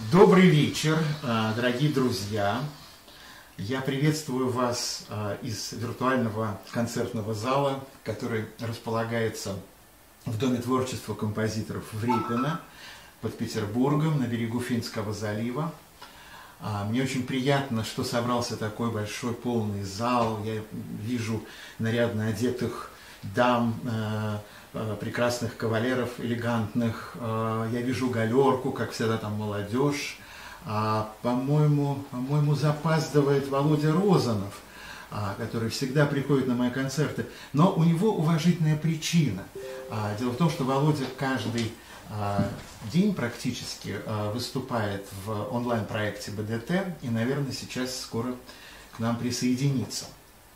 Добрый вечер, дорогие друзья! Я приветствую вас из виртуального концертного зала, который располагается в Доме творчества композиторов в Репино под Петербургом на берегу Финского залива. Мне очень приятно, что собрался такой большой полный зал. Я вижу нарядно одетых дам, прекрасных кавалеров, элегантных. Я вижу галерку, как всегда там молодежь. По-моему, запаздывает Володя Розанов, который всегда приходит на мои концерты. Но у него уважительная причина. Дело в том, что Володя каждый день практически выступает в онлайн-проекте БДТ и, наверное, сейчас скоро к нам присоединится.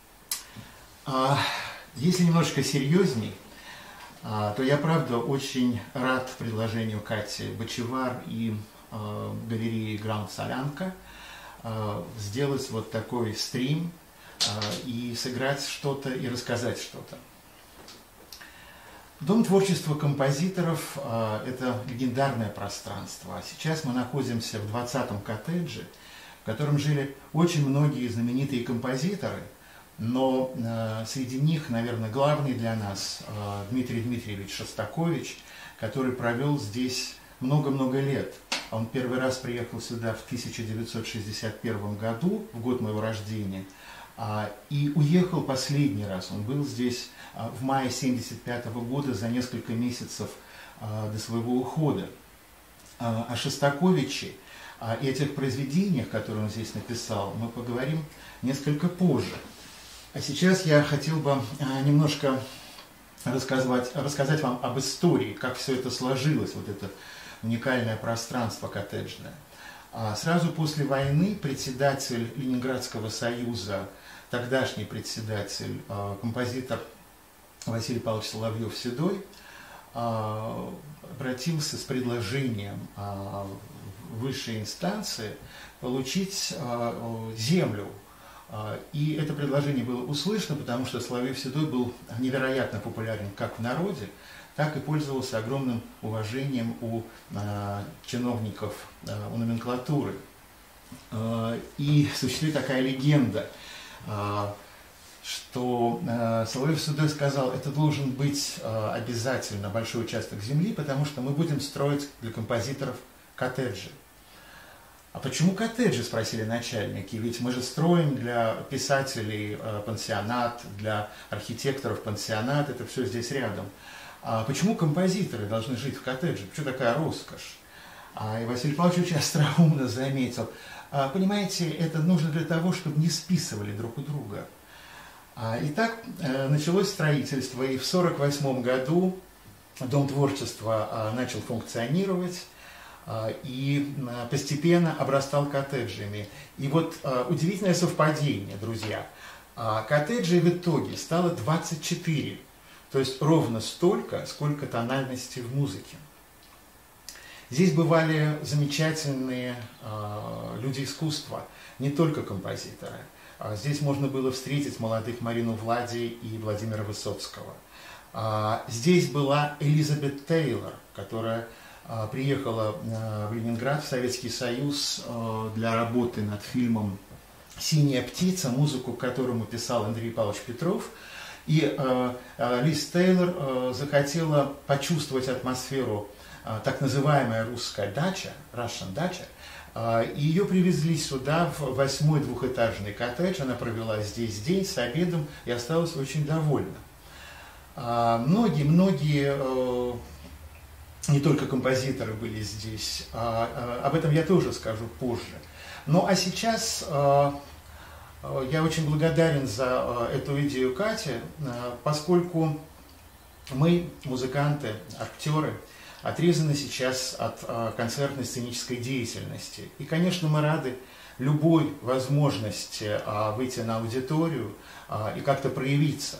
Если немножко серьезней, то я, правда, очень рад предложению Кати Бочевар и галереи Гранд Солянка сделать вот такой стрим и сыграть что-то и рассказать что-то. Дом творчества композиторов – это легендарное пространство. Сейчас мы находимся в 20-м коттедже, в котором жили очень многие знаменитые композиторы, но среди них, наверное, главный для нас Дмитрий Дмитриевич Шостакович, который провел здесь много-много лет. Он первый раз приехал сюда в 1961 году, в год моего рождения, и уехал последний раз. Он был здесь в мае 1975 года, за несколько месяцев до своего ухода. О Шостаковиче и о тех произведениях, которые он здесь написал, мы поговорим несколько позже. А сейчас я хотел бы немножко рассказать вам об истории, как все это сложилось, вот это уникальное пространство коттеджное. Сразу после войны председатель Ленинградского союза, тогдашний председатель, композитор Василий Павлович Соловьев-Седой, обратился с предложением в высшей инстанции получить землю. И это предложение было услышано, потому что Соловьев-Седой был невероятно популярен как в народе, так и пользовался огромным уважением у чиновников, у номенклатуры. И существует такая легенда, что Соловьев-Седой сказал, это должен быть обязательно большой участок земли, потому что мы будем строить для композиторов коттеджи. А почему коттеджи, спросили начальники, ведь мы же строим для писателей пансионат, для архитекторов пансионат, это все здесь рядом. А почему композиторы должны жить в коттедже? Почему такая роскошь? И Василий Павлович очень остроумно заметил, понимаете, это нужно для того, чтобы не списывали друг у друга. И так началось строительство, и в 1948 году Дом творчества начал функционировать, и постепенно обрастал коттеджами. И вот удивительное совпадение, друзья. Коттеджей в итоге стало 24, то есть ровно столько, сколько тональностей в музыке. Здесь бывали замечательные люди искусства, не только композиторы. Здесь можно было встретить молодых Марину Влади и Владимира Высоцкого. Здесь была Элизабет Тейлор, которая приехала в Ленинград, в Советский Союз для работы над фильмом «Синяя птица», музыку к которому писал Андрей Павлович Петров. И Лиз Тейлор захотела почувствовать атмосферу так называемая русская дача, Russian дача, и ее привезли сюда, в 8-й двухэтажный коттедж. Она провела здесь день с обедом и осталась очень довольна. Многие не только композиторы были здесь, об этом я тоже скажу позже. Ну а сейчас я очень благодарен за эту идею Кати, поскольку мы, музыканты, актеры, отрезаны сейчас от концертной сценической деятельности. И, конечно, мы рады любой возможности выйти на аудиторию и как-то проявиться.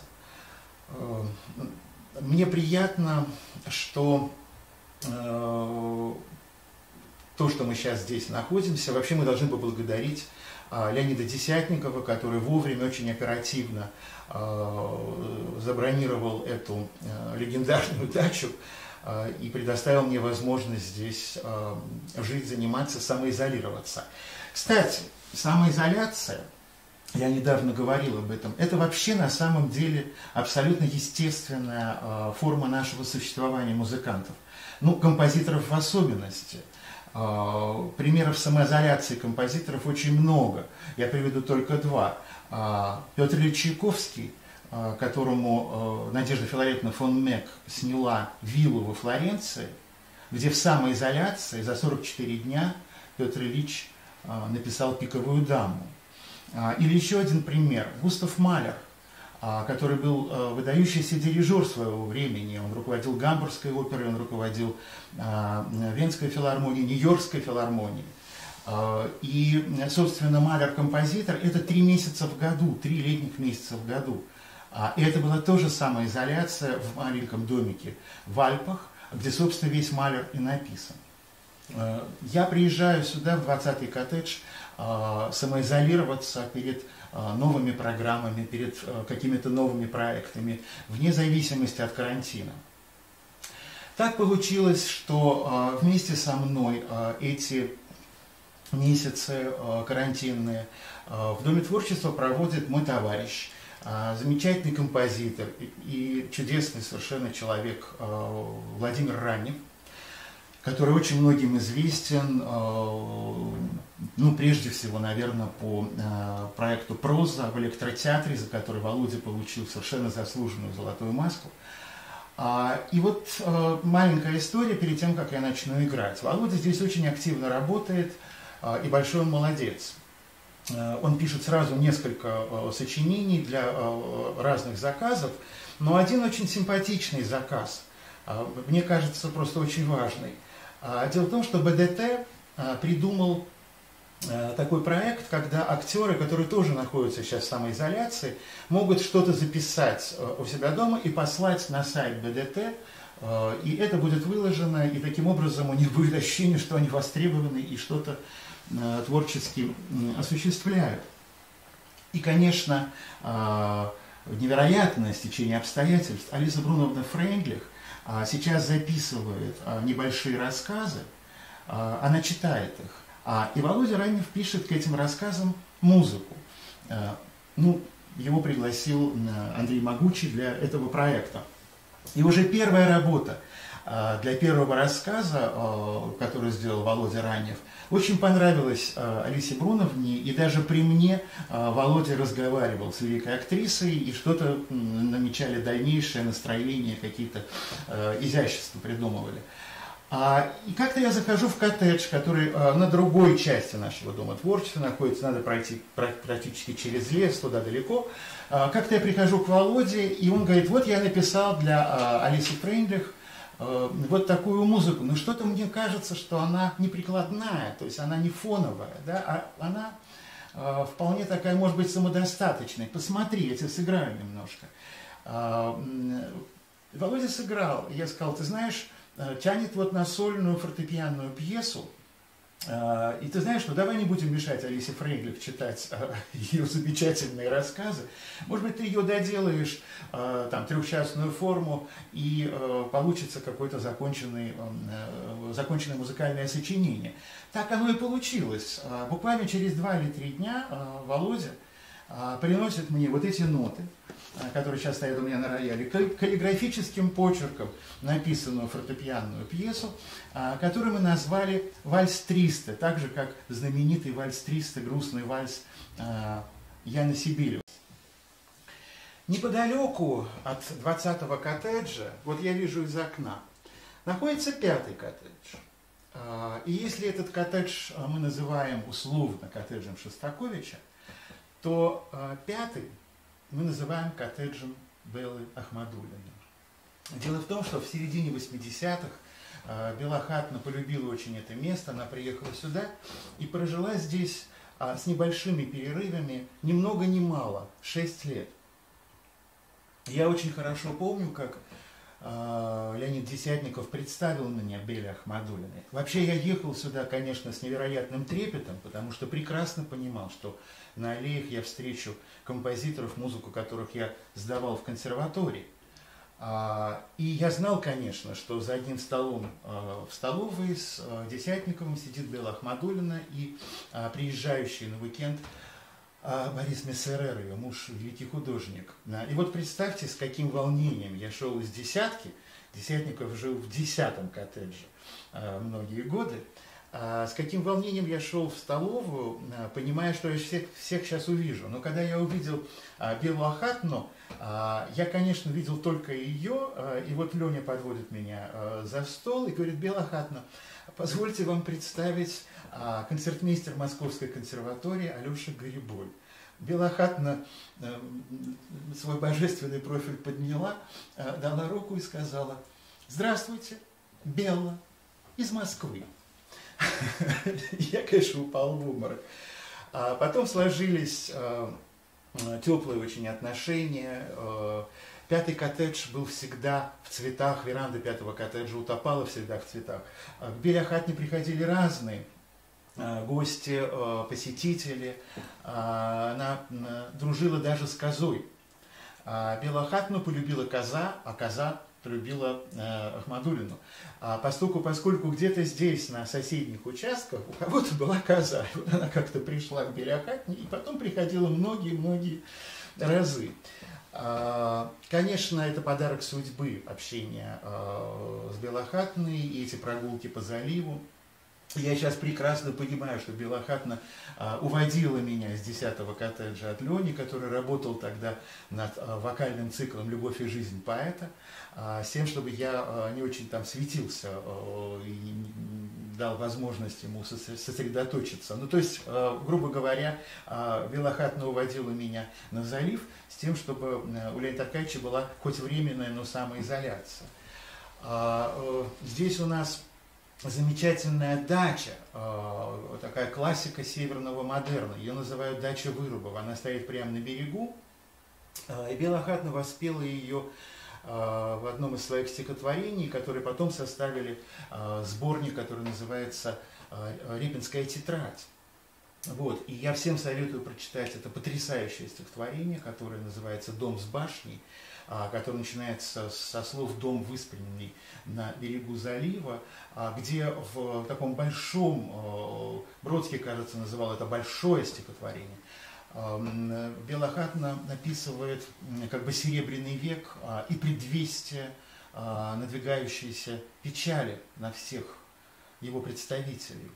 Мне приятно, что то, что мы сейчас здесь находимся, вообще мы должны поблагодарить Леонида Десятникова, который вовремя, очень оперативно забронировал эту легендарную дачу и предоставил мне возможность здесь жить, заниматься, самоизолироваться. Кстати, самоизоляция, я недавно говорил об этом, это вообще на самом деле абсолютно естественная форма нашего существования музыкантов. Ну, композиторов в особенности. Примеров самоизоляции композиторов очень много. Я приведу только два. Петр Ильич Чайковский, которому Надежда Филаретовна фон Мек сняла виллу во Флоренции, где в самоизоляции за 44 дня Петр Ильич написал «Пиковую даму». Или еще один пример. Густав Малер, который был выдающийся дирижер своего времени. Он руководил Гамбургской оперой, он руководил Венской филармонией, Нью-Йоркской филармонией. И, собственно, Малер-композитор – это 3 месяца в году, 3 летних месяца в году. И это была тоже самоизоляция в маленьком домике в Альпах, где, собственно, весь Малер и написан. Я приезжаю сюда, в 20-й коттедж, самоизолироваться перед новыми программами, перед какими-то новыми проектами, вне зависимости от карантина. Так получилось, что вместе со мной эти месяцы карантинные в Доме творчества проводит мой товарищ, замечательный композитор и чудесный совершенно человек Владимир Ранев, который очень многим известен, ну, прежде всего, наверное, по проекту «Проза» в электротеатре, за который Володя получил совершенно заслуженную золотую маску. И вот маленькая история перед тем, как я начну играть. Володя здесь очень активно работает, и большой он молодец. Он пишет сразу несколько сочинений для разных заказов, но один очень симпатичный заказ, мне кажется, просто очень важный. Дело в том, что БДТ придумал такой проект, когда актеры, которые тоже находятся сейчас в самоизоляции, могут что-то записать у себя дома и послать на сайт БДТ, и это будет выложено, и таким образом у них будет ощущение, что они востребованы и что-то творчески осуществляют. И, конечно, невероятное стечение обстоятельств. Алиса Бруновна Фрейндлих сейчас записывает небольшие рассказы, она читает их, и Володя Ранев пишет к этим рассказам музыку. Ну, его пригласил Андрей Могучий для этого проекта. И уже первая работа для первого рассказа, который сделал Володя Ранев, очень понравилась Алисе Бруновне, и даже при мне Володя разговаривал с великой актрисой, и что-то намечали дальнейшее настроение, какие-то изящества придумывали. И как-то я захожу в коттедж, который на другой части нашего Дома творчества находится, надо пройти практически через лес, туда далеко. Как-то я прихожу к Володе, и он говорит: вот я написал для Алисы Фрейндлих вот такую музыку, но что-то мне кажется, что она не прикладная, то есть она не фоновая, да, а она вполне такая, может быть, самодостаточная. Посмотри, я тебе сыграю немножко. Володя сыграл, я сказал: ты знаешь, тянет вот на сольную фортепианную пьесу, и ты знаешь, ну давай не будем мешать Алисе Фрейндлих читать ее замечательные рассказы. Может быть, ты ее доделаешь, там, трехчастную форму, и получится какое-то законченное музыкальное сочинение. Так оно и получилось. Буквально через 2 или 3 дня Володя приносит мне вот эти ноты, которые сейчас стоят у меня на рояле, каллиграфическим почерком написанную фортепианную пьесу, которую мы назвали «Вальс 300», так же, как знаменитый «Вальс 300», грустный вальс Яна Сибелева. Неподалеку от 20-го коттеджа, вот я вижу из окна, находится 5-й коттедж. И если этот коттедж мы называем условно коттеджем Шостаковича, то 5-й мы называем коттеджем Беллы Ахмадуллиной. Дело в том, что в середине 80-х Белла Хатна полюбила очень это место, она приехала сюда и прожила здесь с небольшими перерывами ни много ни мало 6 лет. Я очень хорошо помню, как Леонид Десятников представил меня Белле Ахмадуллиной. Вообще я ехал сюда, конечно, с невероятным трепетом, потому что прекрасно понимал, что на аллеях я встречу композиторов, музыку которых я сдавал в консерватории. И я знал, конечно, что за одним столом в столовой с Десятниковым сидит Белла Ахмадуллина и приезжающий на уикенд Борис Мессерер, ее муж, великий художник. И вот представьте, с каким волнением я шел из «Десятки». Десятников жил в 10-м коттедже многие годы. С каким волнением я шел в столовую, понимая, что я всех сейчас увижу. Но когда я увидел Беллу Ахатну, я, конечно, видел только ее, и вот Леня подводит меня за стол и говорит: Белла Ахатна, позвольте вам представить концертмейстер Московской консерватории Алеша Гариболь. Белла Ахатна свой божественный профиль подняла, дала руку и сказала: здравствуйте, Белла, из Москвы. Я, конечно, упал в обморок. Потом сложились теплые очень отношения. Пятый коттедж был всегда в цветах, веранда пятого коттеджа утопала всегда в цветах. К Белле Ахатне приходили разные гости, посетители. Она дружила даже с козой. Беллу Ахатну полюбила коза, а коза полюбила Ахмадуллину. Поскольку где-то здесь, на соседних участках, у кого-то была коза. И вот она как-то пришла к Белле Ахатне и потом приходила многие-многие разы. Конечно, это подарок судьбы, общение с Беллой Ахатной и эти прогулки по заливу. Я сейчас прекрасно понимаю, что Белла Ахатна уводила меня с 10-го коттеджа от Лени, который работал тогда над вокальным циклом «Любовь и жизнь поэта», с тем, чтобы я не очень там светился и дал возможность ему сосредоточиться. Ну, то есть, грубо говоря, Белла Ахатна уводила меня на залив с тем, чтобы у Леонида Аркадьевича была хоть временная, но самоизоляция. Здесь у нас замечательная дача, такая классика северного модерна, ее называют дача Вырубова, она стоит прямо на берегу, и Белла Ахатна воспела ее в одном из своих стихотворений, которые потом составили сборник, который называется «Репинская тетрадь». Вот. И я всем советую прочитать это потрясающее стихотворение, которое называется «Дом с башней», который начинается со слов «дом, выспрененный на берегу залива», где в таком большом, Бродский, кажется, называл это большое стихотворение, Белла Ахатна описывает как бы серебряный век и предвестие надвигающейся печали на всех его представителей.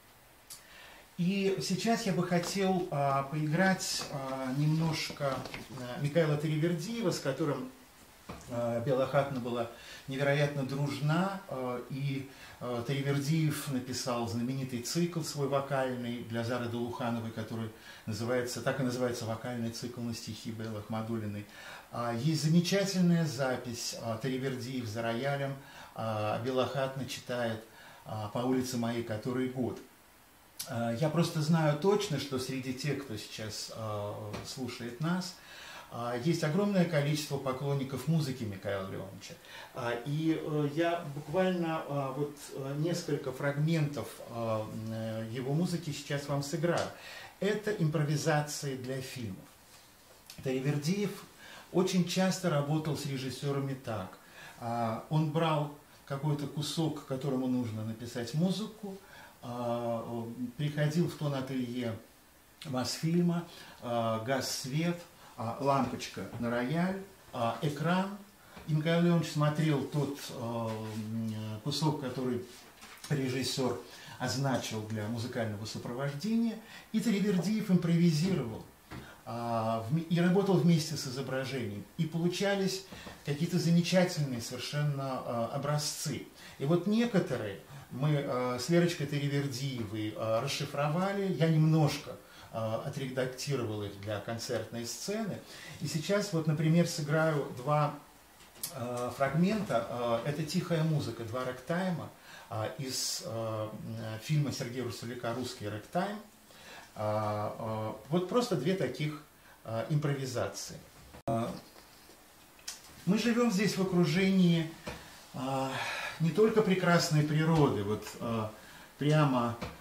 И сейчас я бы хотел поиграть немножко Микаэла Таривердиева, с которым Белла Ахатна была невероятно дружна, и Таривердиев написал знаменитый цикл свой вокальный для Зары Долухановой, который называется, так и называется «Вокальный цикл на стихи Беллы Ахмадуллиной». Есть замечательная запись, Таривердиев за роялем, Белла Ахатна читает «По улице моей который год». Я просто знаю точно, что среди тех, кто сейчас слушает нас, есть огромное количество поклонников музыки Микаэла Леонтьевича. И я буквально вот несколько фрагментов его музыки сейчас вам сыграю. Это импровизации для фильмов. Таривердиев очень часто работал с режиссерами так. Он брал какой-то кусок, которому нужно написать музыку, приходил в тон ателье Мосфильма, гас свет, лампочка на рояль, экран. И Микаэл Леонтьевич смотрел тот кусок, который режиссер означил для музыкального сопровождения, и Таривердиев импровизировал и работал вместе с изображением. И получались какие-то замечательные совершенно образцы. И вот некоторые мы с Лерочкой Таривердиевой расшифровали, я немножко отредактировал их для концертной сцены. И сейчас вот, например, сыграю два фрагмента. Это «Тихая музыка», два рэктайма из фильма Сергея Русуляка «Русский рэктайм». Вот просто две таких импровизации. Мы живем здесь в окружении не только прекрасной природы, вот прямо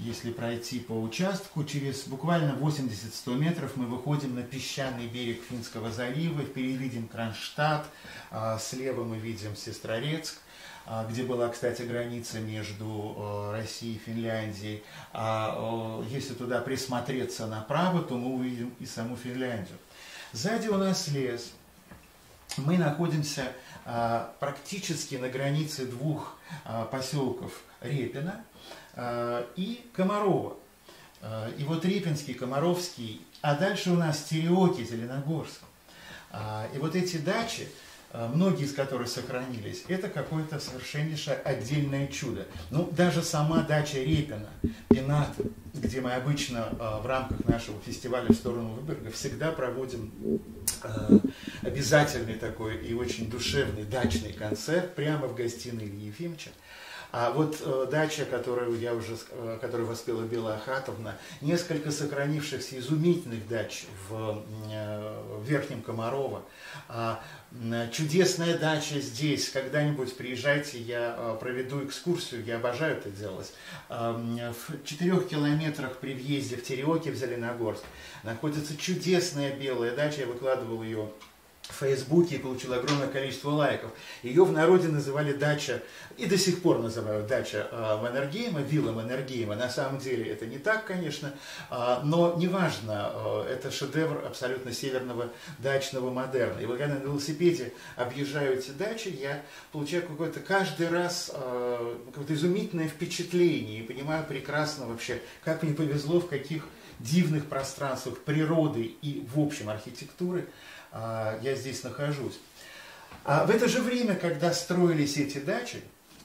Если пройти по участку, через буквально 80-100 метров мы выходим на песчаный берег Финского залива, впереди видим Кронштадт, слева мы видим Сестрорецк, где была, кстати, граница между Россией и Финляндией. А если туда присмотреться направо, то мы увидим и саму Финляндию. Сзади у нас лес. Мы находимся практически на границе двух поселков Репино и Комарова. И вот Репинский, Комаровский, а дальше у нас Тереоки, Зеленогорск. И вот эти дачи, многие из которых сохранились, это какое-то совершеннейшее отдельное чудо. Ну, даже сама дача Репино, Пенат, где мы обычно в рамках нашего фестиваля в сторону Выборга всегда проводим обязательный такой и очень душевный дачный концерт прямо в гостиной Ильи Ефимовича. А вот дача, которую воспела Белла Ахатовна, несколько сохранившихся изумительных дач в Верхнем Комарово, чудесная дача здесь, когда-нибудь приезжайте, я проведу экскурсию, я обожаю это делать. В 4 километрах при въезде в Тереоки, в Зеленогорск, находится чудесная белая дача, я выкладывал ее в Фейсбуке и получил огромное количество лайков. Ее в народе называли дача, и до сих пор называют дача Маннергейма, вилла Маннергейма. На самом деле это не так, конечно, но неважно, это шедевр абсолютно северного дачного модерна. И вот когда на велосипеде объезжаю эти дачи, я получаю какое-то каждый раз какое-то изумительное впечатление и понимаю прекрасно вообще, как мне повезло, в каких дивных пространствах природы и, в общем, архитектуры я здесь нахожусь. В это же время, когда строились эти дачи,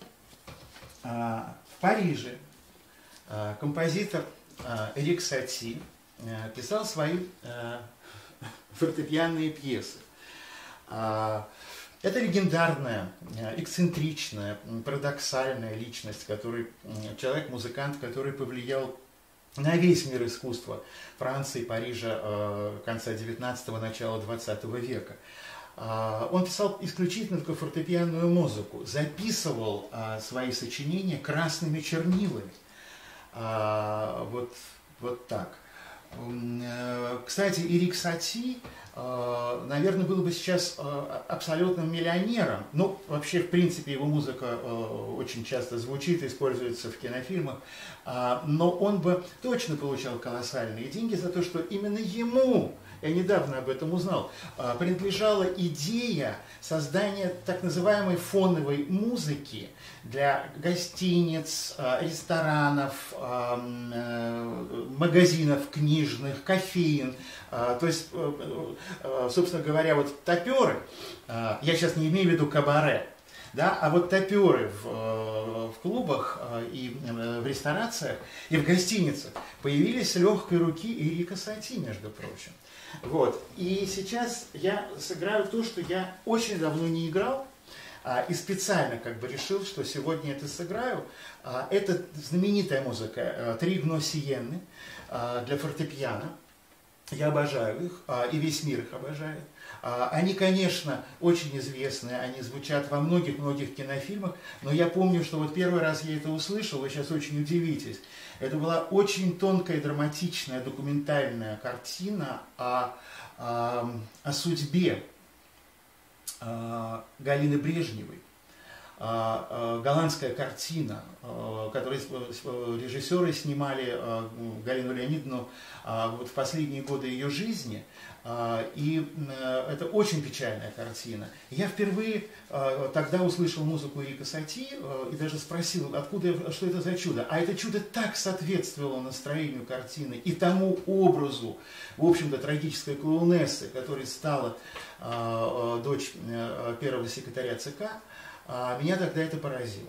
в Париже композитор Эрик Сати писал свои фортепианные пьесы. Это легендарная, эксцентричная, парадоксальная личность, человек-музыкант, который повлиял на весь мир искусства Франции, Парижа конца 19-го, начала 20 века. Он писал исключительно только фортепианную музыку, записывал свои сочинения красными чернилами. Вот так. Кстати, Эрик Сати, наверное, был бы сейчас абсолютным миллионером. Ну, вообще, в принципе, его музыка очень часто звучит, используется в кинофильмах. Но он бы точно получал колоссальные деньги за то, что именно ему, я недавно об этом узнал, принадлежала идея создания так называемой фоновой музыки для гостиниц, ресторанов, магазинов книжных, кофеин. То есть, собственно говоря, вот топеры, я сейчас не имею в виду кабаре, да, а вот топеры в клубах и в ресторациях и в гостиницах появились с легкой руки Эрика Сати, между прочим. Вот. И сейчас я сыграю то, что я очень давно не играл, и специально как бы решил, что сегодня это сыграю. Это знаменитая музыка «Три гносиенны» для фортепиано. Я обожаю их, и весь мир их обожает. Они, конечно, очень известны, они звучат во многих-многих кинофильмах, но я помню, что вот первый раз я это услышал, вы сейчас очень удивитесь. Это была очень тонкая, драматичная, документальная картина о судьбе Галины Брежневой. Голландская картина, которую режиссеры снимали Галину Леонидовну вот в последние годы ее жизни. И это очень печальная картина. Я впервые тогда услышал музыку Эрика Сати и даже спросил, откуда, что это за чудо. А это чудо так соответствовало настроению картины и тому образу, в общем-то, трагической клоунессы, которой стала дочь первого секретаря ЦК. Меня тогда это поразило.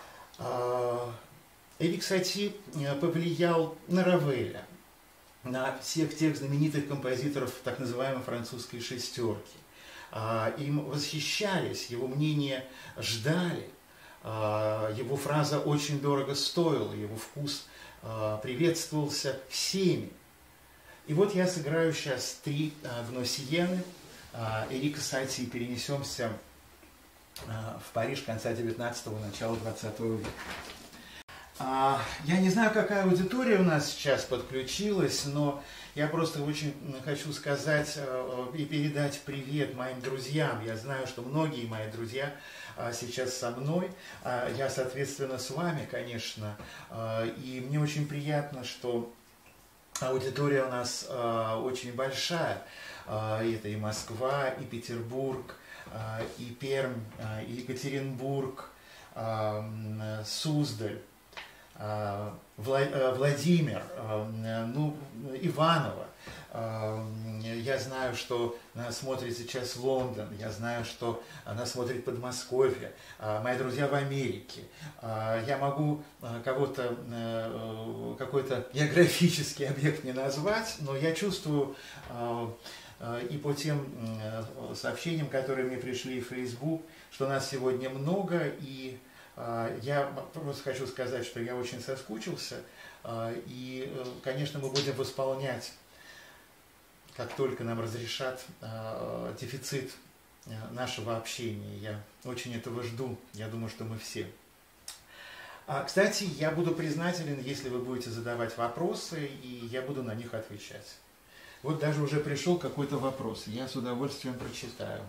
Эрик Сати повлиял на Равеля, на всех тех знаменитых композиторов так называемой французской шестерки. Им восхищались, его мнение ждали, его фраза очень дорого стоила, его вкус приветствовался всеми. И вот я сыграю сейчас три гносиены Эрика Сати и перенесемся в Париж конца 19-го, начала 20 века. Я не знаю, какая аудитория у нас сейчас подключилась, но я просто очень хочу сказать и передать привет моим друзьям. Я знаю, что многие мои друзья сейчас со мной. Я, соответственно, с вами, конечно. И мне очень приятно, что аудитория у нас очень большая. Это и Москва, и Петербург, и Пермь, и Екатеринбург, Суздаль. Владимир, Иваново. Я знаю, что нас смотрит сейчас Лондон, я знаю, что нас смотрит Подмосковье, мои друзья в Америке. Я могу какой-то географический объект не назвать, но я чувствую и по тем сообщениям, которые мне пришли в Facebook, что нас сегодня много, и я просто хочу сказать, что я очень соскучился, и, конечно, мы будем восполнять, как только нам разрешат, дефицит нашего общения. Я очень этого жду, я думаю, что мы все. Кстати, я буду признателен, если вы будете задавать вопросы, и я буду на них отвечать. Вот даже уже пришел какой-то вопрос, я с удовольствием прочитаю.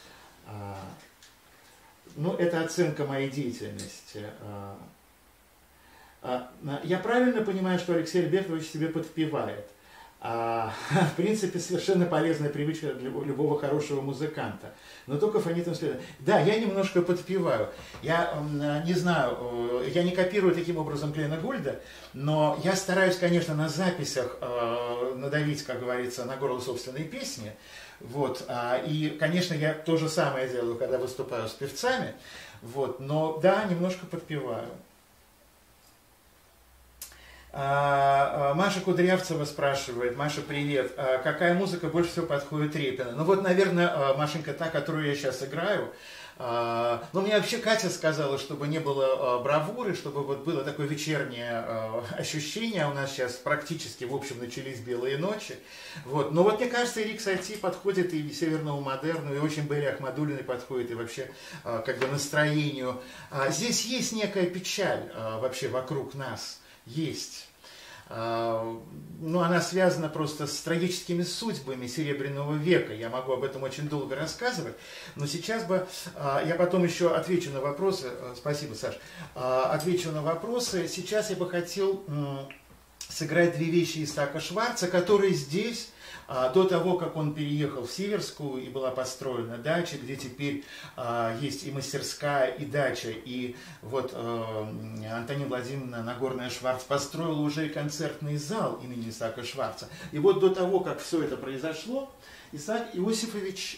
Это оценка моей деятельности. Я правильно понимаю, что Алексей Альбертович себе подпевает? В принципе, совершенно полезная привычка для любого хорошего музыканта. Но только фонитом следует. Да, я немножко подпеваю. Я не знаю, я не копирую таким образом Глена Гульда, но я стараюсь, конечно, на записях надавить, как говорится, на горло собственной песни. Вот. И, конечно, я то же самое делаю, когда выступаю с певцами. Вот. Но да, немножко подпеваю. Маша Кудрявцева спрашивает: Маша, привет, какая музыка больше всего подходит Репину? Ну вот, наверное, Машенька, та, которую я сейчас играю. Ну, мне вообще Катя сказала, чтобы не было бравуры, чтобы вот было такое вечернее ощущение. У нас сейчас практически, в общем, начались белые ночи. Вот. Но вот мне кажется, Эрик Сати подходит и северному модерну, и очень Белли Ахмадуллиной подходит, и вообще как бы настроению. Здесь есть некая печаль вообще вокруг нас. Есть. Ну, она связана просто с трагическими судьбами Серебряного века. Я могу об этом очень долго рассказывать, но сейчас бы я потом еще отвечу на вопросы. Спасибо, Саш. Отвечу на вопросы. Сейчас я бы хотел сыграть две вещи Исаака Шварца, которые здесь, до того, как он переехал в Сиверскую и была построена дача, где теперь есть и мастерская, и дача, и вот Антонина Владимировна Нагорная Шварц построила уже и концертный зал имени Исаака Шварца. И вот до того, как все это произошло, Исаак Иосифович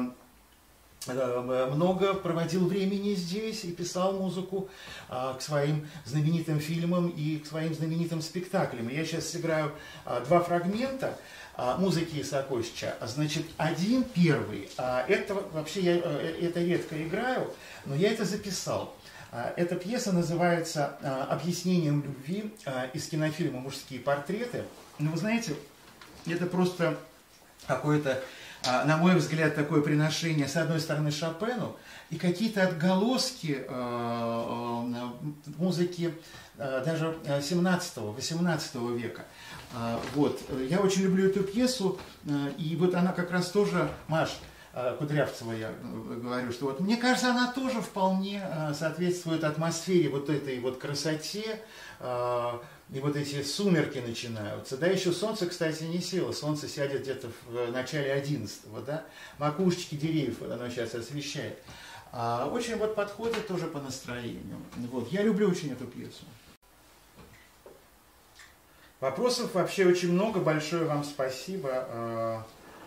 много проводил времени здесь и писал музыку к своим знаменитым фильмам и к своим знаменитым спектаклям. И я сейчас сыграю два фрагмента музыки Исааковича. Значит, один первый, это вообще я это редко играю, но я это записал. Эта пьеса называется «Объяснением любви» из кинофильма «Мужские портреты». Ну, вы знаете, это просто какое-то, на мой взгляд, такое приношение, с одной стороны, Шопену, и какие-то отголоски музыки даже 17-18 века. Вот. Я очень люблю эту пьесу, и вот она как раз тоже, Маш Кудрявцева, я говорю, что вот мне кажется, она тоже вполне соответствует атмосфере, вот этой вот красоте, и вот эти сумерки начинаются. Да, еще солнце, кстати, не село. Солнце сядет где-то в начале 11-го, да. Макушечки деревьев оно сейчас освещает. Очень вот подходит тоже по настроению. Вот. Я люблю очень эту пьесу. Вопросов вообще очень много. Большое вам спасибо.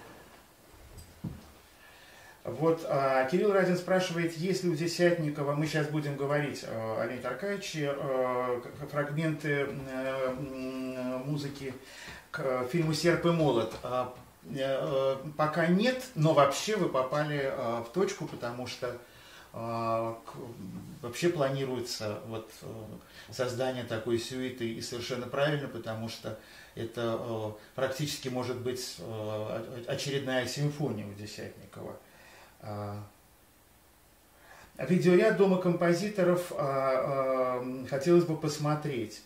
Вот Кирилл Радин спрашивает, есть ли у Десятникова, мы сейчас будем говорить о Леониде Аркадьевиче, фрагменты музыки к фильму «Серп и молот». Пока нет, но вообще вы попали в точку, потому что вообще планируется вот создание такой сюиты, и совершенно правильно, потому что это практически может быть очередная симфония у Десятникова. видеоряд Дома композиторов хотелось бы посмотреть.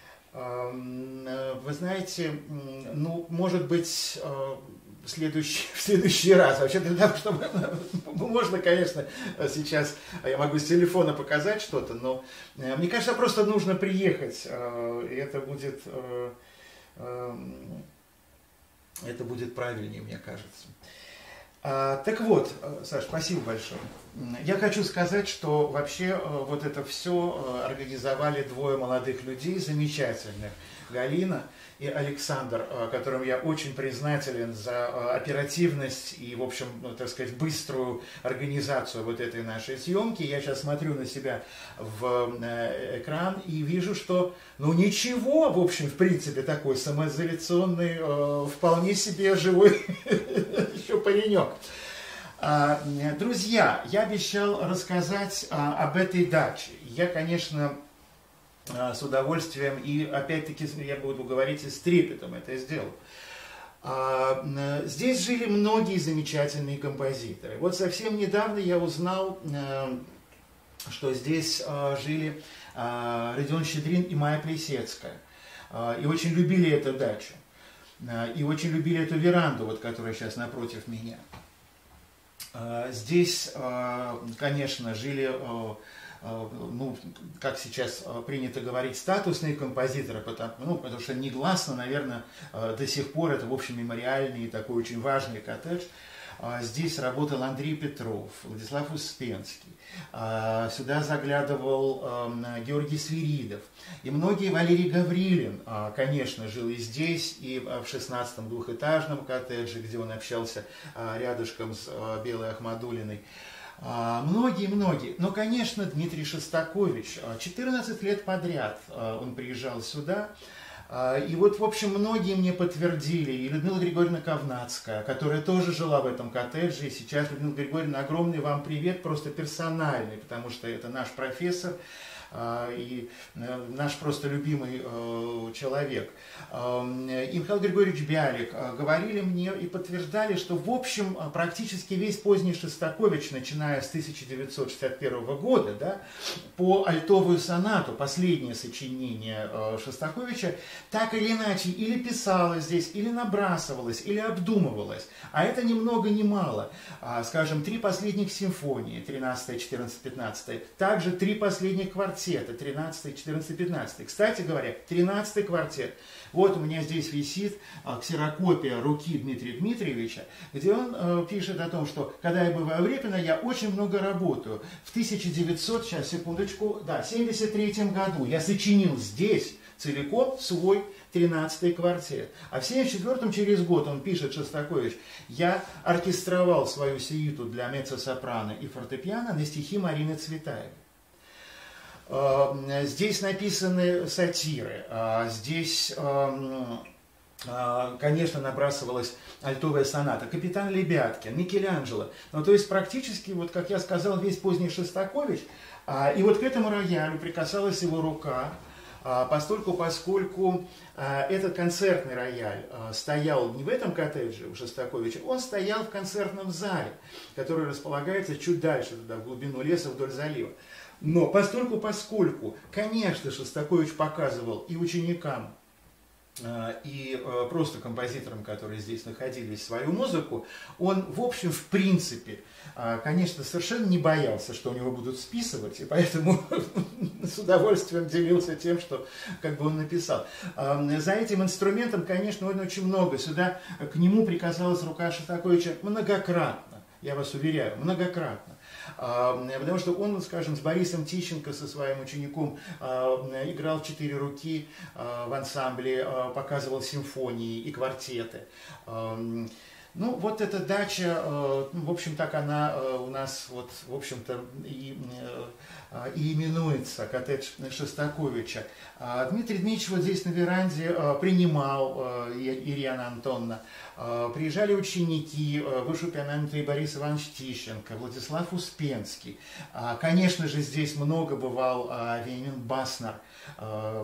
Вы знаете, ну, может быть, в следующий раз. Вообще, для того, чтобы можно, конечно, сейчас я могу с телефона показать что-то, но мне кажется, просто нужно приехать, и это будет правильнее, мне кажется. Так вот, Саш, спасибо большое. Я хочу сказать, что вообще вот это все организовали двое молодых людей, замечательных. Галина и Александр, которым я очень признателен за оперативность и, в общем, так сказать, быструю организацию вот этой нашей съемки. Я сейчас смотрю на себя в экран и вижу, что, ну ничего, в общем, в принципе, такой самоизоляционный, вполне себе живой еще паренек. Друзья, я обещал рассказать об этой даче. Я, конечно, с удовольствием и, опять-таки, я буду говорить и с трепетом это сделал. Здесь жили многие замечательные композиторы. Вот совсем недавно я узнал, что здесь жили Родион Щедрин и Майя Плесецкая. И очень любили эту дачу. И очень любили эту веранду, вот, которая сейчас напротив меня. Здесь, конечно, жили, ну, как сейчас принято говорить, статусные композиторы, потому что негласно, наверное, до сих пор это, в общем, мемориальный и такой очень важный коттедж. Здесь работал Андрей Петров, Владислав Успенский, сюда заглядывал Георгий Свиридов. И многие, Валерий Гаврилин, конечно, жил и здесь, и в 16-м двухэтажном коттедже, где он общался рядышком с Белой Ахмадулиной. Многие. Но, конечно, Дмитрий Шостакович, 14 лет подряд он приезжал сюда. И вот, в общем, многие мне подтвердили, и Людмила Григорьевна Ковнацкая, которая тоже жила в этом коттедже, и сейчас, Людмила Григорьевна, огромный вам привет, просто персональный, потому что это наш профессор и наш просто любимый человек. И Михаил Григорьевич Бялик говорили мне и подтверждали, что, в общем, практически весь поздний Шостакович, начиная с 1961 года, да, по альтовую сонату, последнее сочинение Шостаковича, так или иначе или писалось здесь, или набрасывалось, или обдумывалось. А это ни много ни мало. Скажем, 3 последних симфонии, 13, 14, 15, также 3 последних квартета, 13, 14, 15. Кстати говоря, 13 квартет. Вот у меня здесь висит ксерокопия руки Дмитрия Дмитриевича, где он пишет о том, что когда я бываю в Репино, я очень много работаю. В 1973 году я сочинил здесь целиком свой 13-й квартет. А в 1974 через год, он пишет, Шостакович, я оркестровал свою сюиту для меццо-сопрано и фортепиано на стихи Марины Цветаевой. Здесь написаны сатиры, здесь, конечно, набрасывалась альтовая соната, Капитан Лебяткин, Микеланджело. Ну, то есть практически, вот как я сказал, весь поздний Шостакович. И вот к этому роялю прикасалась его рука, поскольку этот концертный рояль стоял не в этом коттедже у Шостаковича, он стоял в концертном зале, который располагается чуть дальше, туда, в глубину леса, вдоль залива. Но поскольку, конечно, Шостакович показывал и ученикам, и просто композиторам, которые здесь находились, свою музыку, он, в общем, в принципе, конечно, совершенно не боялся, что у него будут списывать, и поэтому с удовольствием делился тем, что как бы он написал. За этим инструментом, конечно, он очень много. Сюда к нему прикасалась рука Шостаковича многократно, я вас уверяю, многократно. Потому что он, скажем, с Борисом Тищенко, со своим учеником, играл в 4 руки в ансамбле, показывал симфонии и квартеты. Ну, вот эта дача, в общем, так она у нас, вот, в общем-то, и именуется, коттедж Шостаковича. Дмитрий Дмитриевич вот здесь на веранде принимал Ирина Антоновна. Приезжали ученики, вышеупомянутый Борис Иванович Тищенко, Владислав Успенский. Конечно же, здесь много бывал Вениамин Баснер,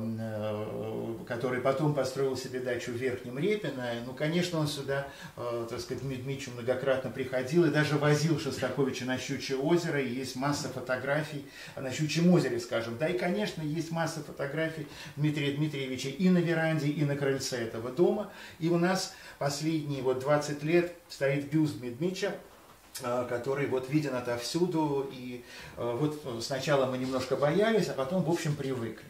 который потом построил себе дачу в Верхнем Репино. Ну, конечно, он сюда, так так сказать, к Дмитрию многократно приходил и даже возил Шостаковича на Щучье озеро, и есть масса фотографий на Щучьем озере, скажем. Да, и, конечно, есть масса фотографий Дмитрия Дмитриевича и на веранде, и на крыльце этого дома. И у нас последние 20 лет стоит бюст Дмитрия, который виден отовсюду. И сначала мы немножко боялись, а потом, в общем, привыкли.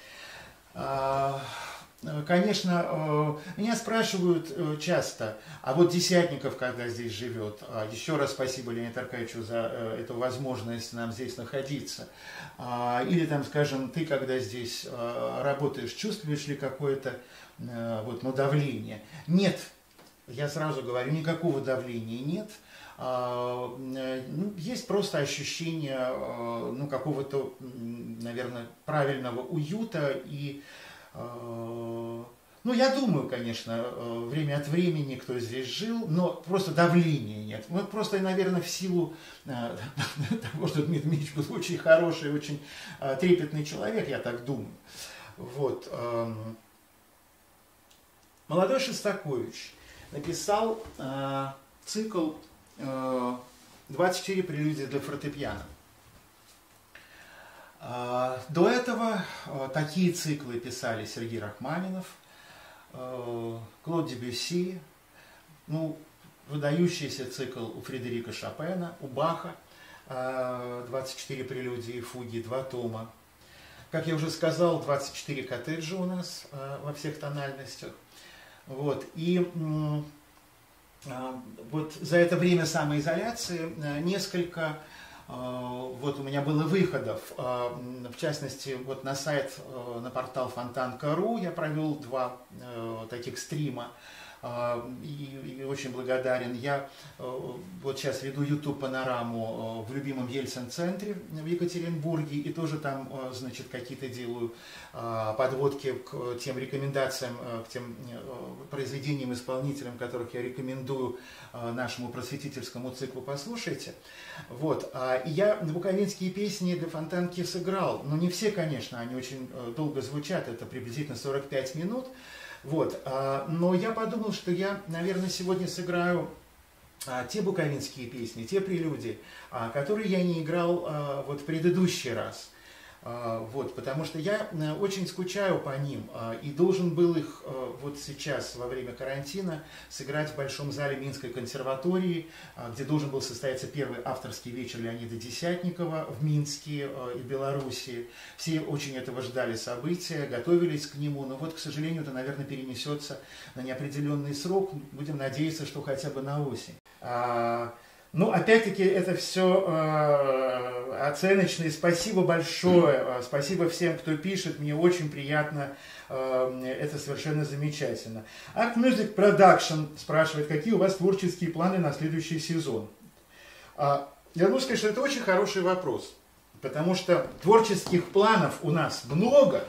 Конечно, меня спрашивают часто, а Десятников, когда здесь живет, еще раз спасибо Леониду Аркадьевичу за эту возможность нам здесь находиться, или там, скажем, ты, когда здесь работаешь, чувствуешь ли какое-то давление? Нет, я сразу говорю, никакого давления нет. Есть просто ощущение какого-то, наверное, правильного уюта и я думаю, конечно, время от времени кто здесь жил, но просто давления нет. Просто, наверное, в силу того, что Дмитрий Дмитриевич был очень хороший, очень трепетный человек, я так думаю. Молодой Шостакович написал цикл «24 прелюдии для фортепиано». До этого такие циклы писали Сергей Рахманинов, Клод Дебюсси, выдающийся цикл у Фредерика Шопена, у Баха, 24 прелюдии и фуги, 2 тома. Как я уже сказал, 24 коттеджа у нас во всех тональностях. И за это время самоизоляции несколько у меня было выходов, в частности, на сайт, на портал Фонтанка.ру я провел 2 таких стрима, и очень благодарен. Я сейчас веду YouTube панораму в любимом Ельцин-центре в Екатеринбурге, и тоже там, какие-то делаю подводки к тем рекомендациям, к тем произведениям, исполнителям, которых я рекомендую нашему просветительскому циклу «Послушайте». И я буковинские песни для Фонтанки сыграл, но не все, конечно, они очень долго звучат, это приблизительно 45 минут. Но я подумал, что я, наверное, сегодня сыграю те буковинские песни, те прелюдии, которые я не играл в предыдущий раз. Потому что я очень скучаю по ним и должен был их сейчас, во время карантина, сыграть в Большом зале Минской консерватории, где должен был состояться первый авторский вечер Леонида Десятникова в Минске и Белоруссии. Все очень этого ждали события, готовились к нему, но к сожалению, это, наверное, перенесется на неопределенный срок. Будем надеяться, что хотя бы на осень. Опять-таки, это все оценочные. Спасибо большое. Спасибо всем, кто пишет. Мне очень приятно. Это совершенно замечательно. Art Music Production спрашивает, какие у вас творческие планы на следующий сезон. Я должен сказать, что это очень хороший вопрос. Потому что творческих планов у нас много.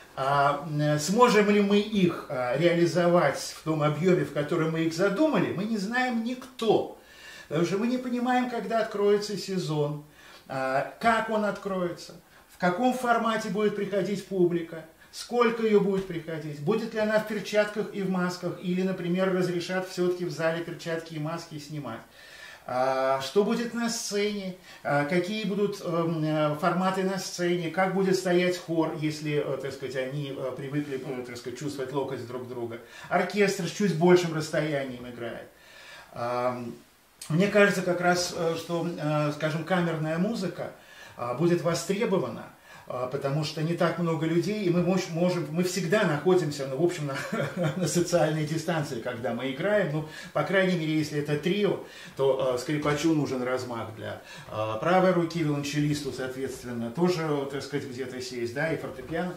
Сможем ли мы их реализовать в том объеме, в котором мы их задумали, мы не знаем никто. Потому что мы не понимаем, когда откроется сезон, как он откроется, в каком формате будет приходить публика, сколько ее будет приходить, будет ли она в перчатках и в масках, или, например, разрешат все-таки в зале перчатки и маски снимать. Что будет на сцене, какие будут форматы на сцене, как будет стоять хор, если, они привыкли, чувствовать локоть друг друга. Оркестр с чуть большим расстоянием играет. Мне кажется как раз, что, скажем, камерная музыка будет востребована, потому что не так много людей, и мы всегда находимся, в общем, на социальной дистанции, когда мы играем. По крайней мере, если это трио, то скрипачу нужен размах для правой руки, виолончелисту, соответственно, тоже, где-то сесть, да, и фортепиано.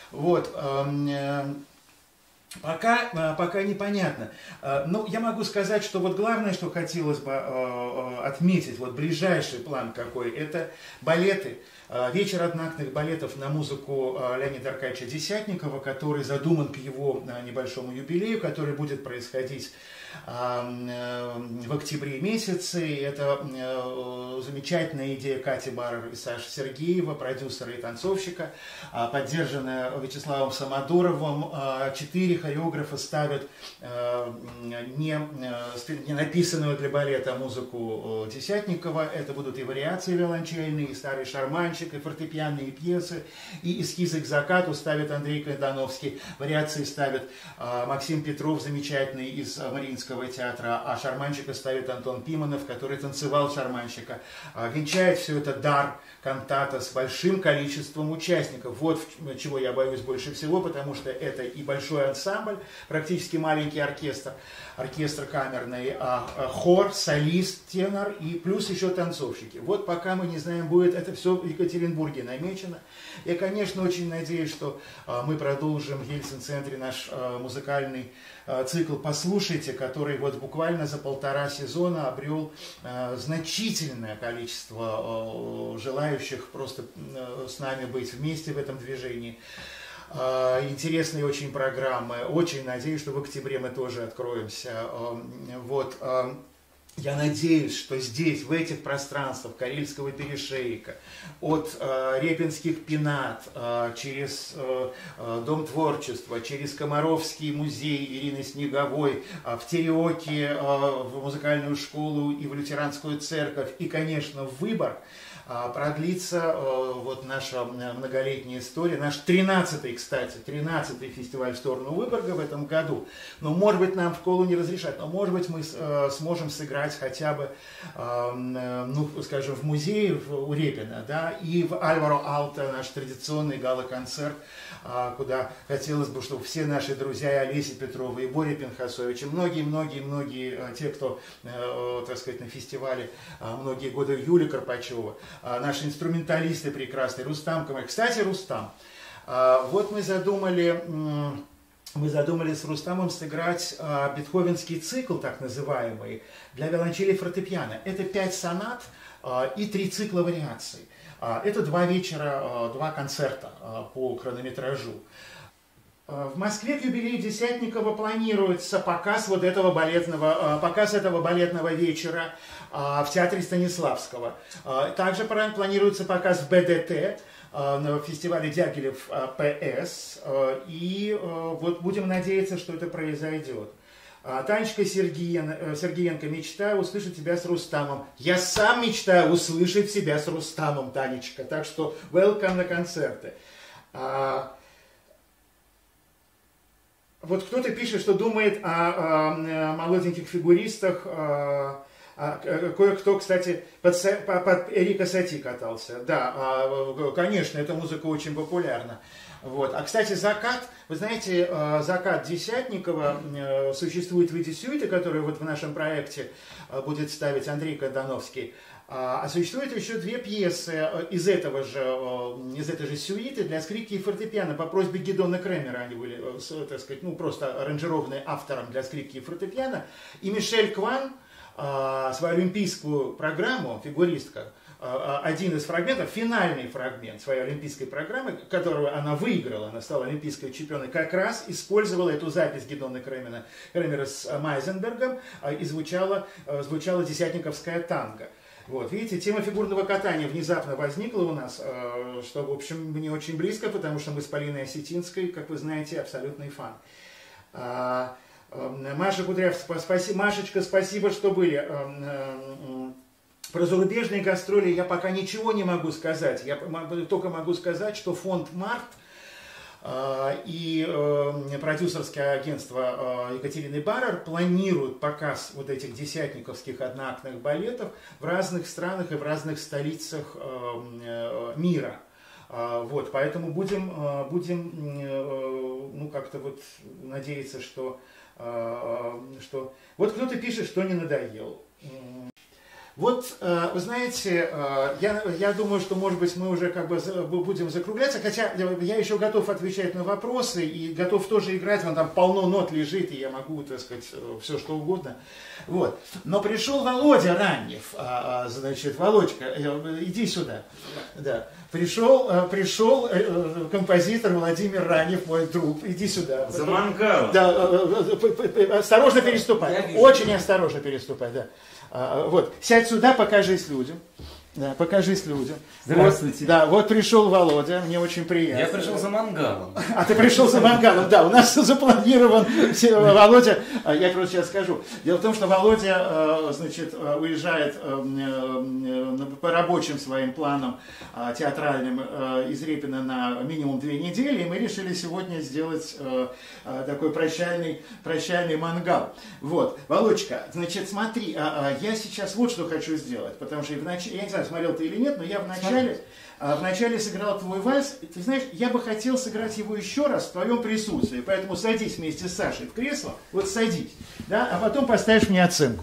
Пока непонятно. Я могу сказать, что главное, что хотелось бы отметить, ближайший план какой, это балеты. Вечер одноактных балетов на музыку Леонида Аркадьевича Десятникова, который задуман к его небольшому юбилею, который будет происходить в октябре месяце. Это замечательная идея Кати Барр и Саши Сергеева, продюсера и танцовщика, поддержанная Вячеславом Самодуровым. 4 другие хореографы ставят не написанную для балета музыку Десятникова. Это будут и вариации виолончельные, и старый шарманщик, и фортепианные пьесы, и эскизы к закату ставит Андрей Кайдановский. Вариации ставит Максим Петров, замечательный из Мариинского театра, а шарманщика ставит Антон Пиманов, который танцевал шарманщика. Венчает все это дар кантата с большим количеством участников. Вот чего я боюсь больше всего, потому что это и большой ансамбль, практически маленький оркестр, оркестр камерный, хор, солист, тенор и плюс еще танцовщики. Вот пока мы не знаем, будет это все в Екатеринбурге намечено. Я, конечно, очень надеюсь, что мы продолжим в Ельцин-центре наш музыкальный цикл «Послушайте», который вот буквально за 1,5 сезона обрел значительное количество желающих просто с нами быть вместе в этом движении. Интересные очень программы. Очень надеюсь, что в октябре мы тоже откроемся. Вот. Я надеюсь, что здесь, в этих пространствах Карельского перешейка, от Репинских пенат, через Дом творчества, через Комаровский музей Ирины Снеговой, в Тереоке, в музыкальную школу и в лютеранскую церковь, и, конечно, в Выборг, продлится вот наша многолетняя история, наш 13-й, кстати, 13-й фестиваль в сторону Выборга в этом году. Но, может быть, нам в школу не разрешат, но, может быть, мы сможем сыграть хотя бы, ну, скажем, в музее у Репина, да, и в Альваро Алто, наш традиционный гала-концерт, куда хотелось бы, чтобы все наши друзья и Олеся Петрова, и Боря Пинхасович, и многие-многие-многие те, кто, так сказать, на фестивале многие годы, Юлия Карпачева, наши инструменталисты прекрасные, Рустам Камаль. Кстати, Рустам, вот мы задумали с Рустамом сыграть бетховенский цикл, так называемый, для виолончели и фортепиано. Это 5 сонат и 3 цикла вариаций. Это 2 вечера, 2 концерта по хронометражу. В Москве к юбилею Десятникова планируется показ этого балетного вечера в театре Станиславского. Также планируется показ в БДТ, на фестивале Дягилев ПС. И вот будем надеяться, что это произойдет. Танечка Сергеенко, мечтаю услышать тебя с Рустамом. Я сам мечтаю услышать себя с Рустамом, Танечка. Так что welcome на концерты. Вот кто-то пишет, что думает о молоденьких фигуристах. Кое-кто, кстати, под Эрика Сати катался. Да, конечно, эта музыка очень популярна. Вот. А, кстати, закат, вы знаете, закат Десятникова существует в виде сюиты, которую вот в нашем проекте будет ставить Андрей Кайдановский. А существует еще 2 пьесы из этой же сюиты для скрипки и фортепиано. По просьбе Гидона Кремера они были, так сказать, ну, просто аранжированы автором для скрипки и фортепиано. И Мишель Кван свою олимпийскую программу, фигуристка, один из фрагментов, финальный фрагмент своей олимпийской программы, которую она выиграла, она стала олимпийской чемпионой, как раз использовала эту запись Гидона Кремера с Майзенбергом, и звучала десятниковская танго. Вот, видите, тема фигурного катания внезапно возникла у нас, что, в общем, мне очень близко, потому что мы с Полиной Осетинской, как вы знаете, абсолютный фан. Маша Кудрявцева, Машечка, спасибо, что были. Про зарубежные гастроли я пока ничего не могу сказать. Я только могу сказать, что фонд «Март» и продюсерское агентство Екатерины Баррер планируют показ вот этих десятниковских одноактных балетов в разных странах и в разных столицах мира. Вот, поэтому будем ну, как-то вот надеяться, что вот кто-то пишет, что не надоел. Вот, вы знаете, я думаю, что, может быть, мы уже как бы будем закругляться, хотя я еще готов отвечать на вопросы и готов тоже играть, вон там полно нот лежит, и я могу, так сказать, все что угодно. Вот. Но пришел Володя Раннев, значит, Володька, иди сюда. Да. Пришел композитор Владимир Раннев, мой друг, иди сюда. Заманкал. Да, осторожно переступай, очень осторожно переступай, да. Вот, сядь сюда, покажись людям. Да, покажись людям. Здравствуйте. Вот, да, вот пришел Володя, мне очень приятно. Я пришел за мангалом. А ты пришел за мангалом, да, у нас запланирован Володя, я просто сейчас скажу. Дело в том, что Володя, значит, уезжает по рабочим своим планам театральным из Репина на минимум 2 недели, и мы решили сегодня сделать такой прощальный мангал. Вот, Володечка, значит, смотри, я сейчас вот что хочу сделать, потому что я не знаю, смотрел ты или нет, но я вначале сыграл твой вальс. Ты знаешь, я бы хотел сыграть его еще раз в твоем присутствии, поэтому садись вместе с Сашей в кресло, вот садись, да, а потом поставишь мне оценку.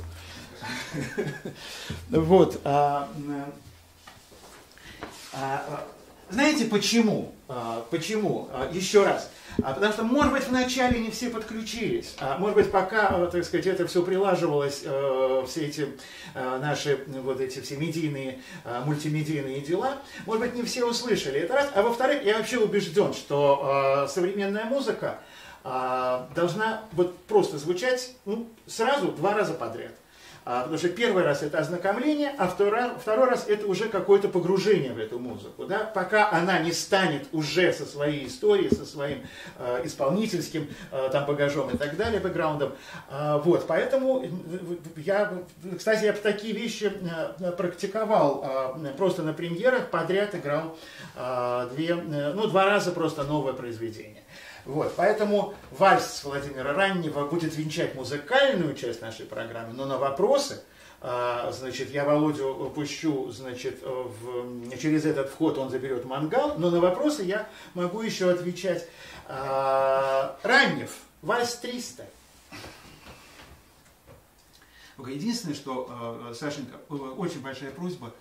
Вот. Знаете почему? Почему? Еще раз. Потому что, может быть, вначале не все подключились, может быть, пока, так сказать, это все прилаживалось, все эти наши вот эти все медийные, мультимедийные дела, может быть, не все услышали. Это раз. А во-вторых, я вообще убежден, что современная музыка должна вот просто звучать сразу 2 раза подряд. Потому что первый раз это ознакомление, а второй раз это уже какое-то погружение в эту музыку. Да? Пока она не станет уже со своей историей, со своим исполнительским там, багажом и так далее, бэкграундом. Вот, поэтому кстати, я такие вещи практиковал. Просто на премьерах подряд играл 2 раза просто новое произведение. Вот, поэтому вальс Владимира Раннего будет венчать музыкальную часть нашей программы, но на вопросы, значит, я Володю пущу, значит, через этот вход он заберет мангал, но на вопросы я могу еще отвечать. Раннев, вальс 300. Единственное, что, Сашенька, очень большая просьба,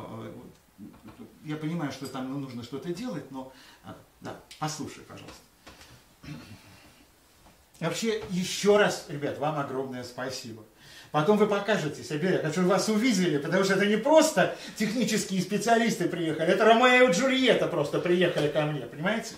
я понимаю, что там нужно что-то делать, но да, послушай, пожалуйста. Вообще, еще раз, ребят, вам огромное спасибо. Потом вы покажетесь, я хочу вас увидели, потому что это не просто технические специалисты приехали, это Ромео и Джульетта просто приехали ко мне, понимаете?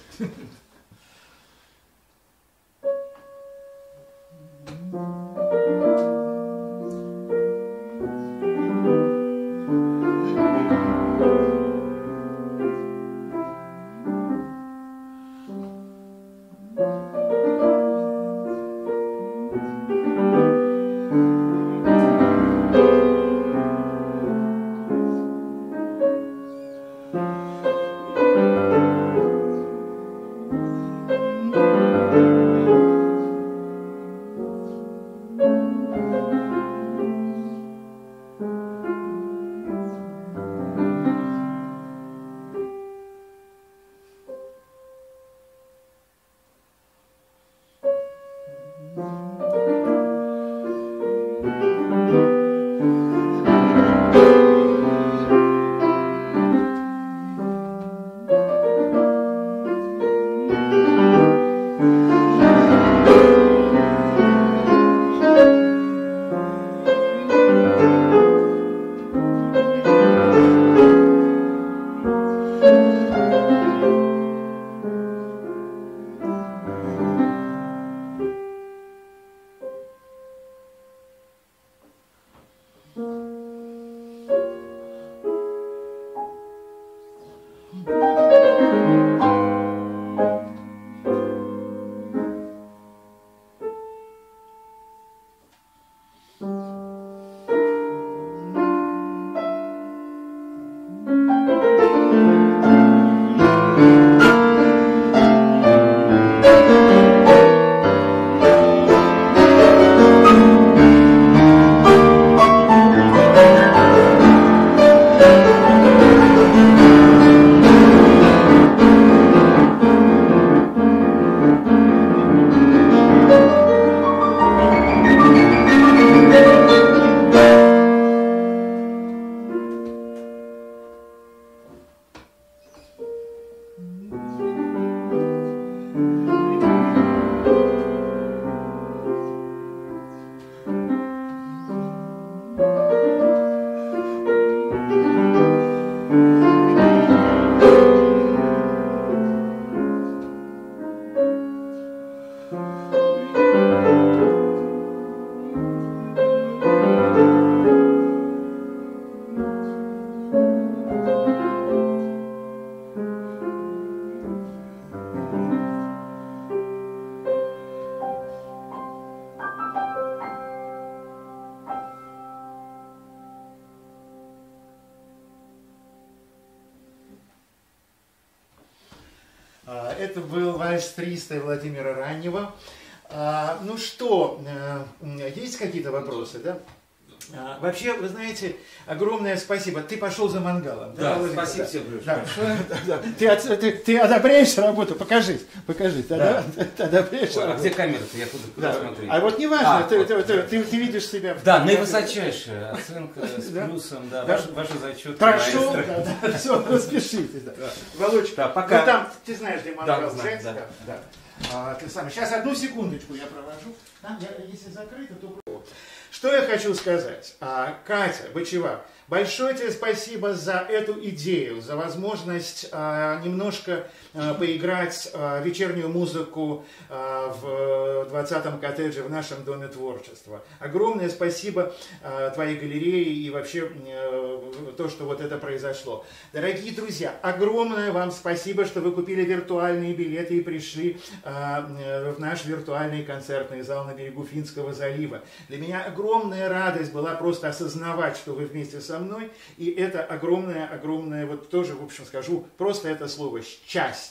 Это был вальс 300 Владимира Раннего. Ну что, есть какие-то вопросы, да? Вообще, вы знаете, огромное спасибо. Ты пошел за мангалом. Да, Владимир? спасибо тебе большое. Ты одобряешь работу? Покажи. Да. Ты одобряешь А работу? где камера-то? Я куда смотреть? А вот не важно, ты вот. видишь себя. Да, наивысочайшая оценка с плюсом, да. Ваши зачеты. Прошу, все, распишитесь. Володечка, пока. ну там, ты знаешь, где мангал, Да, знаю, Женька? Да. Ты сам. Сейчас одну секундочку я провожу. Там, если закрыто, то... Что я хочу сказать? Катя Бычева, большое тебе спасибо за эту идею, за возможность немножко поиграть вечернюю музыку в 20-м коттедже в нашем Доме творчества. Огромное спасибо твоей галерее и вообще то, что вот это произошло. Дорогие друзья, огромное вам спасибо, что вы купили виртуальные билеты и пришли в наш виртуальный концертный зал на берегу Финского залива. Для меня огромная радость была просто осознавать, что вы вместе со мной, и это огромное, вот тоже, в общем, скажу просто это слово «счастье».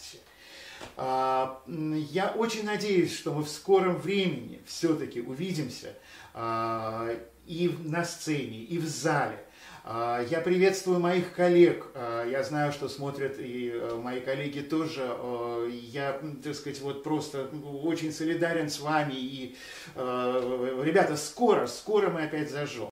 Я очень надеюсь, что мы в скором времени все-таки увидимся и на сцене, и в зале. Я приветствую моих коллег, я знаю, что смотрят и мои коллеги тоже, я, так сказать, вот просто очень солидарен с вами, и, ребята, скоро мы опять зажжем.